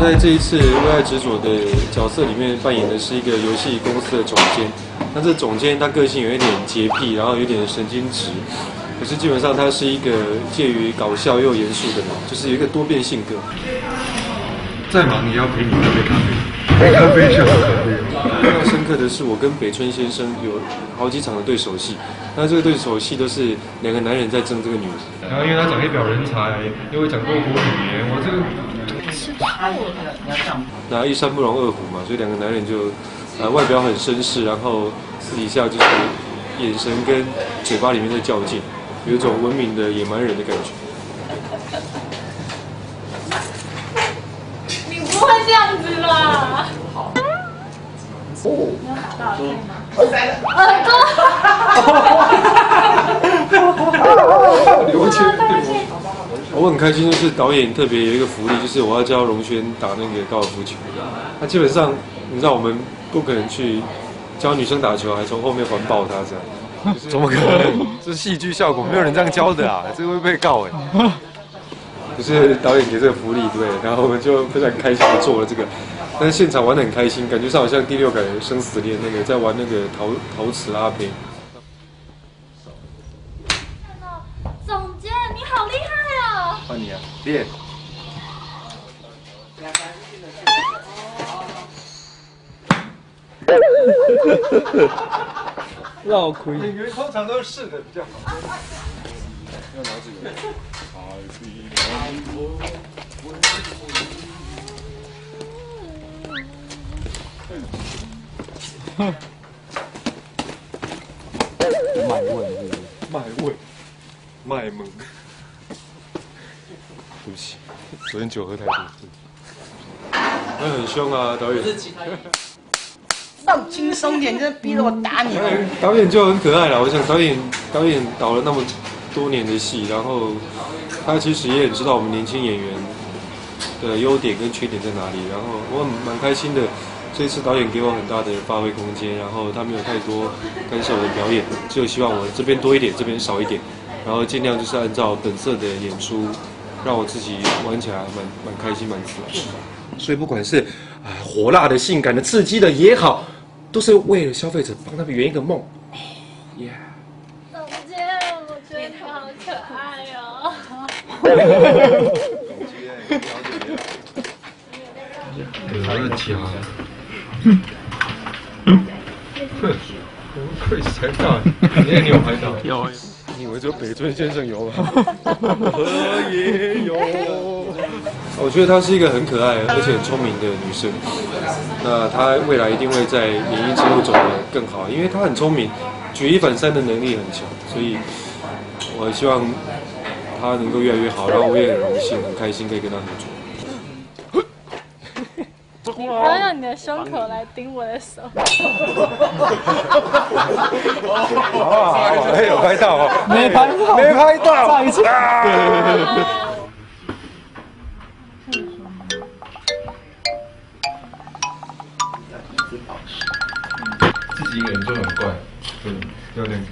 在这一次《为爱执着》的角色里面扮演的是一个游戏公司的总监。那这总监他个性有一点洁癖，然后有点神经质，可是基本上他是一个介于搞笑又严肃的人，就是有一个多变性格。 再忙也要陪你喝杯咖啡，咖啡是好咖啡。 印象深刻的是，我跟北村先生有好几场的对手戏，那这个对手戏都是两个男人在争这个女人。 然后因为他长一表人才，又会讲多国语言，我这个吃醋了。 那一山不容二虎嘛，所以两个男人就外表很绅士，然后私底下就是眼神跟嘴巴里面在较劲，有一种文明的野蛮人的感觉。 你不会这样子啦！好。你有打到对吗？耳朵。 刘谦，我很开心，就是导演特别有一个福利，就是我要教荣轩打那个高尔夫球。他基本上，你知道我们不可能去教女生打球，还从后面环抱她这样，怎么可能？这是戏剧效果，没有人这样教的啊，这个会被告哎。就是导演给这个福利，对，然后我们就非常开心的做了这个，但是现场玩得很开心，感觉上好像第6感生死恋那个在玩那个陶瓷拉胚。 总监，你好厉害哦！ 换你啊，练。 绕亏。 演员通常都是试的比较好。要拿这个。 卖问是不是？ 卖味，卖萌。对不起，昨天酒喝太多。那很凶啊，导演。 放轻松点，这逼着我打你。 导演就很可爱了，我想导演导了那么多年的戏，然后他其实也很知道我们年轻演员的优点跟缺点在哪里，然后我蛮开心的。这一次导演给我很大的发挥空间，然后他没有太多干涉我的表演，就希望我这边多一点，这边少一点，然后尽量就是按照本色的演出，让我自己玩起来蛮开心蛮自然。所以不管是火辣的、性感的、刺激的也好，都是为了消费者帮他们圆一个梦。哦耶！ 总监，我觉得他好可爱哦。 好热情啊！会才到，你有拍到？ 有。 你以为只有北村先生有吗？我也有。我觉得她是一个很可爱而且很聪明的女生。那她未来一定会在演艺之路走得更好，因为她很聪明，举一反三的能力很强，所以我希望她能够越来越好。然后我也很荣幸、很开心可以跟她合作。 你不要用你的胸口来顶我的手。 哎，有拍到哦， 没拍到， 没拍到， 再一次。 自己一个人就很怪，对，有点。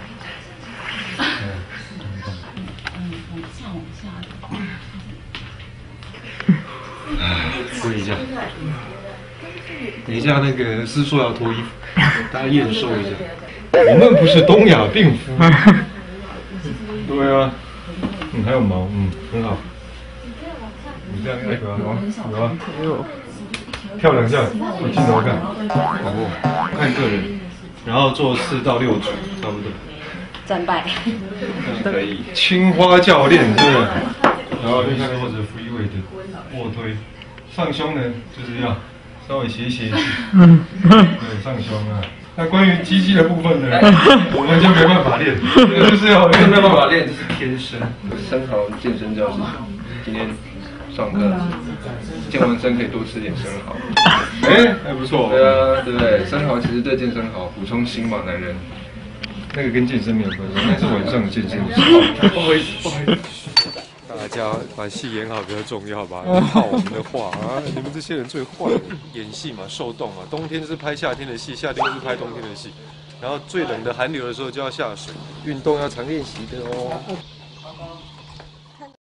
跪一下，等一下那个是说要脱衣服，大家验收一下。我们不是东亚病夫。对啊，还有毛，很好。你这样那个有啊，跳2下，我镜头看，好不？看个人，然后做4到6组，差不多。 战败。 可以。青花教练是不是？然后就像或者 free weight 的卧推，上胸呢就是要稍微斜去，对，上胸啊。那关于鸡鸡的部分呢，我们就没办法练，就是要没办法练，这是天生。 生蚝健身教室，今天上课，健完身可以多吃点生蚝。 哎，还不错。 对啊，对不对？生蚝其实对健身好，补充锌嘛，男人。 那个跟健身没有关系，那是晚上的健身。 不好意思。大家把戏演好比较重要吧，套我们的话啊，你们这些人最坏。演戏嘛，受冻嘛，冬天是拍夏天的戏，夏天就是拍冬天的戏，然后最冷的寒流的时候就要下水，运动要常练习的哦。